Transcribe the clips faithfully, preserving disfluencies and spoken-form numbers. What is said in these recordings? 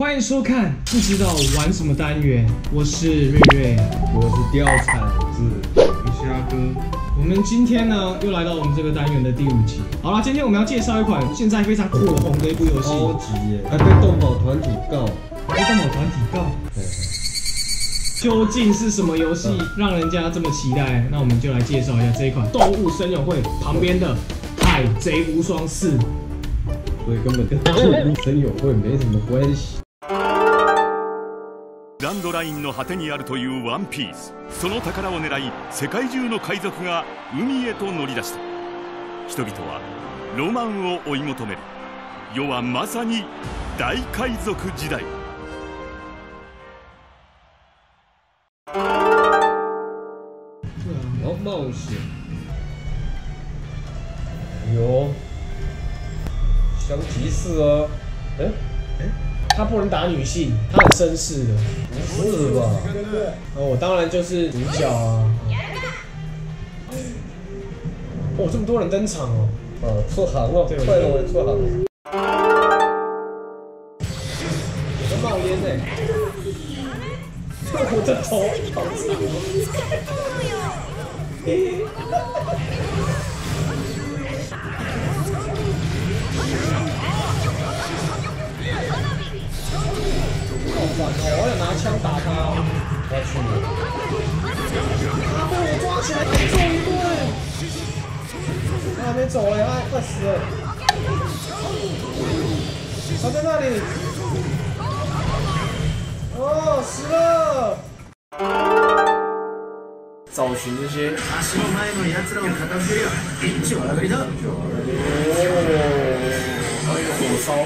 欢迎收看，不知道玩什么单元，我是瑞瑞， 我是貂蝉子， 鱼虾哥。 我们今天呢又来到我们这个单元的第五集。好啦，今天我们要介绍一款现在非常火红的一部游戏， 超级耶，还被动保团体告， 被动保团体告。究竟是什么游戏让人家这么期待？那我们就来介绍一下这一款《动物森友会》旁边的《海贼无双四》。 所以根本跟动物森友会没什么关系。 グランドラインの果てにあるというワンピース、その宝を狙い世界中の海賊が海へと乗り出した。人々はロマンを追い求める。世はまさに大海賊時代。 然后冒险，有香吉士啊，哎、 欸，他不能打女性，他很绅士的， 不是吧？ 那我当然就是主角啊！哦，这么多人登场哦！ 啊，出航哦，快乐为出航。 有个冒烟呢，我的头好长好烦哦！我想拿枪打他， 我去， 他被我抓起来揍一顿，他还没走哎，他快死了，他在那里，哦，死了。找寻这些。足の前の奴らを片付けりゃ一丁上がりだ。哦，火烧。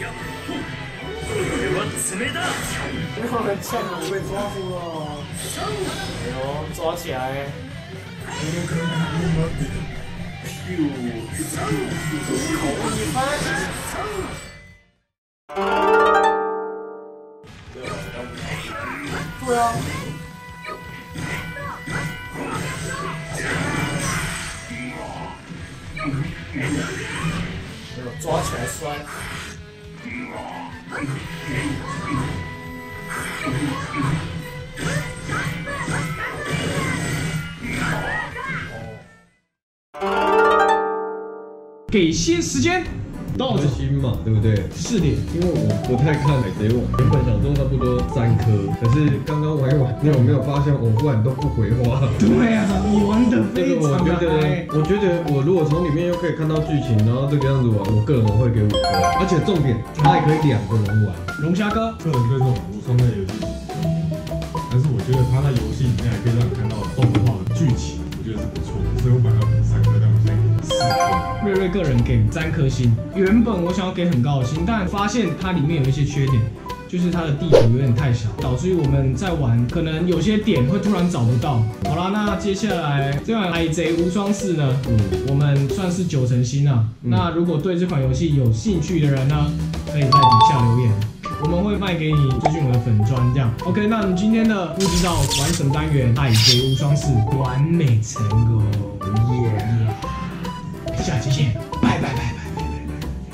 これは爪だ。哇，很呛啊！我被抓住了。哎呦，抓起来。口一翻。对啊。抓起来摔。给些时间，到核心嘛，对不对？ 是的， 因为我不太看海贼王，原本想说差不多三颗，可是刚刚玩一玩，你有没有发现我忽然都不回话？ 对啊，你玩的非我常的觉得，我觉得我如果从里面又可以看到剧情，然后这个样子玩，我个人我会给五颗，而且重点它还可以两个人玩。 龙虾哥， 个人对这种无双类游戏，但是我觉得它在游戏里面还可以让你看到动画的剧情，我觉得是不错的，所以我本来要给三颗，但我现在给四颗。 瑞瑞个人给三颗星，原本我想要给很高的星，但发现它里面有一些缺点，就是它的地图有点太小，导致于我们在玩可能有些点会突然找不到。好啦，那接下来这款《海贼无双四》呢，嗯，我们算是九成新啊。嗯、那如果对这款游戏有兴趣的人呢，可以在底下留言，我们会卖给你资讯我的粉专这样。OK， 那我们今天的不知道玩什么单元《海贼无双四》完美成功，耶、yeah ！下期见，拜拜拜拜拜拜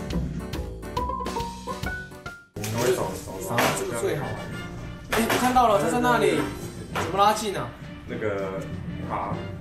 拜。啊，这个最好玩。哎，我看到了，他在那里，怎么拉近啊？ 那个爬。